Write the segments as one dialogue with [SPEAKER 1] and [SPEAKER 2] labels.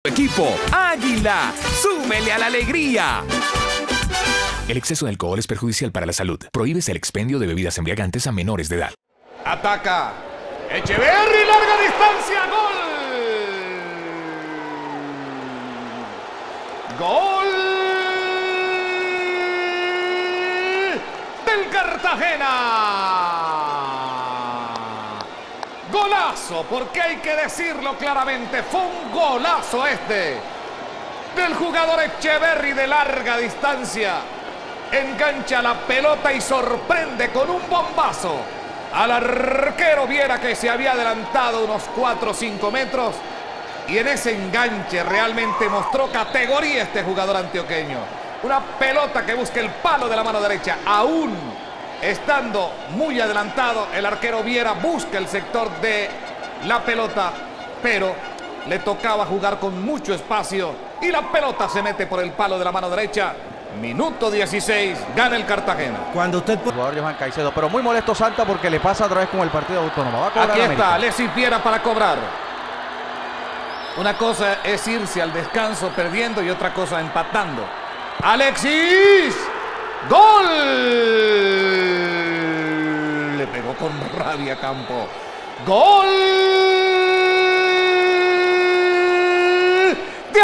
[SPEAKER 1] Equipo Águila, súmele a la alegría. El exceso de alcohol es perjudicial para la salud. Prohíbes el expendio de bebidas embriagantes a menores de edad.
[SPEAKER 2] Ataca Echeverri, larga distancia, gol. Gol del Cartagena. Golazo, porque hay que decirlo claramente, fue un golazo este del jugador Echeverri de larga distancia. Engancha la pelota y sorprende con un bombazo al arquero Viera, que se había adelantado unos 4 o 5 metros. Y en ese enganche realmente mostró categoría este jugador antioqueño. Una pelota que busca el palo de la mano derecha, aún estando muy adelantado. El arquero Viera busca el sector de la pelota, pero le tocaba jugar con mucho espacio y la pelota se mete por el palo de la mano derecha. Minuto 16, gana el Cartagena.
[SPEAKER 3] Cuando usted...
[SPEAKER 4] El jugador Johan Caicedo, pero muy molesto Santa porque le pasa otra vez con el partido autónomo. Va a cobrar
[SPEAKER 2] Aquí está,
[SPEAKER 4] América.
[SPEAKER 2] Alexis Viera para cobrar. Una cosa es irse al descanso perdiendo y otra cosa empatando. ¡Alexis! ¡Gol! Le pegó con rabia Campo. ¡Gol de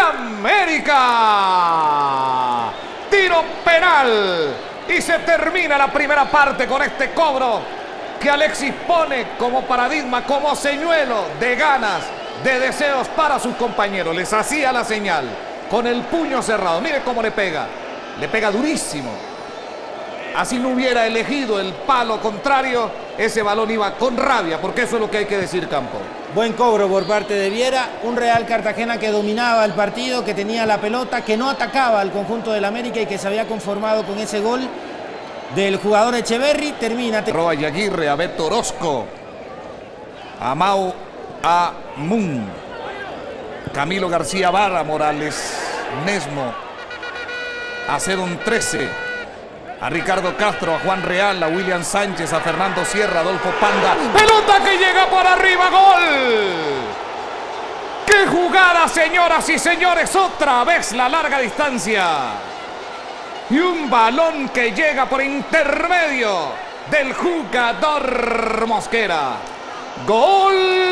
[SPEAKER 2] América! Tiro penal. Y se termina la primera parte con este cobro que Alexis pone como paradigma, como señuelo de ganas, de deseos para sus compañeros. Les hacía la señal con el puño cerrado. Mire cómo le pega durísimo. Así no hubiera elegido el palo contrario, ese balón iba con rabia, porque eso es lo que hay que decir, Campo.
[SPEAKER 3] Buen cobro por parte de Viera, un Real Cartagena que dominaba el partido, que tenía la pelota, que no atacaba al conjunto del América y que se había conformado con ese gol del jugador Echeverri. Termina.
[SPEAKER 2] Roa Yaguirre, a Beto Orozco, a Mau Amun, Camilo García Vara, Morales Nesmo, a Cedon 13. A Ricardo Castro, a Juan Real, a William Sánchez, a Fernando Sierra, a Adolfo Panda. ¡Pelota que llega por arriba! ¡Gol! ¡Qué jugada, señoras y señores! Otra vez la larga distancia. Y un balón que llega por intermedio del jugador Mosquera. ¡Gol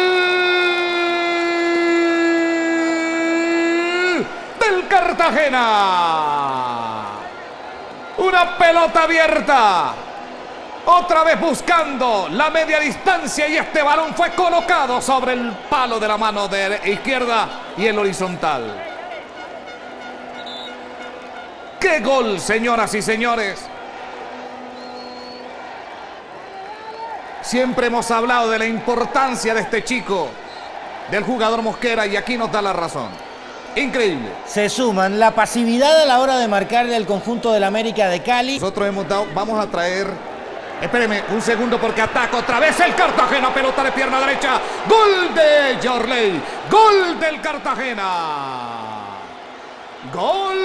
[SPEAKER 2] del Cartagena! Una pelota abierta. Otra vez buscando la media distancia y este balón fue colocado sobre el palo de la mano de izquierda y el horizontal. ¡Qué gol, señoras y señores! Siempre hemos hablado de la importancia de este chico, del jugador Mosquera, y aquí nos da la razón. Increíble.
[SPEAKER 3] Se suman la pasividad a la hora de marcar del conjunto del América de Cali.
[SPEAKER 2] Nosotros hemos dado, vamos a traer, espéreme un segundo porque ataca otra vez el Cartagena, pelota de pierna derecha, gol de Jorley, gol del Cartagena, gol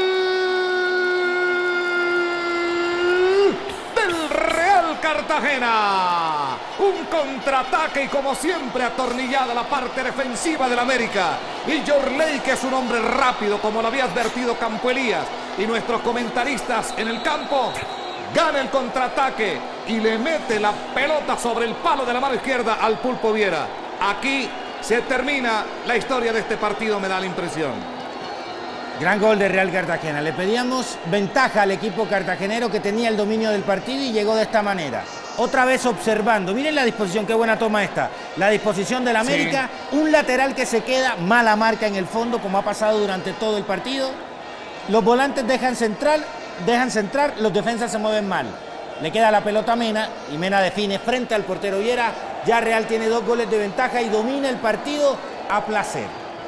[SPEAKER 2] del Real Cartagena. Un contraataque y como siempre atornillada la parte defensiva del América. Y Jorley, que es un hombre rápido, como lo había advertido Campo Elías y nuestros comentaristas en el campo, gana el contraataque y le mete la pelota sobre el palo de la mano izquierda al Pulpo Viera. Aquí se termina la historia de este partido, me da la impresión.
[SPEAKER 3] Gran gol de Real Cartagena. Le pedíamos ventaja al equipo cartagenero, que tenía el dominio del partido, y llegó de esta manera. Otra vez observando. Miren la disposición, qué buena toma esta. La disposición del América, sí. Un lateral que se queda, mala marca en el fondo, como ha pasado durante todo el partido. Los volantes dejan centrar, los defensas se mueven mal. Le queda la pelota a Mena y Mena define frente al portero Viera. Ya Real tiene 2 goles de ventaja y domina el partido a placer.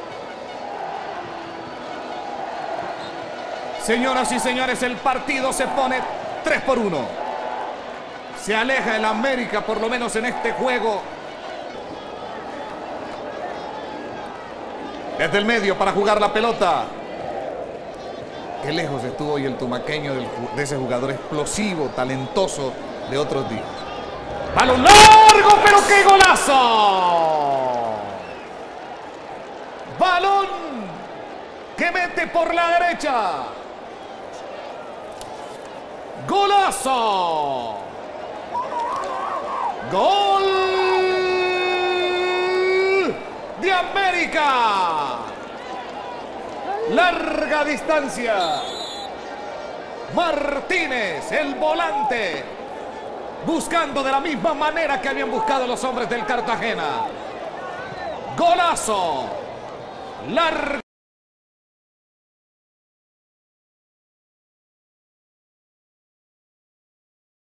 [SPEAKER 2] Señoras y señores, el partido se pone 3-1. Se aleja el América, por lo menos en este juego. Desde el medio para jugar la pelota. Qué lejos estuvo hoy el tumaqueño de ese jugador explosivo, talentoso de otros días. ¡Balón largo, pero qué golazo! Balón que mete por la derecha. ¡Golazo! ¡Gol de América! Larga distancia. Martínez, el volante, buscando de la misma manera que habían buscado los hombres del Cartagena. ¡Golazo! Larga.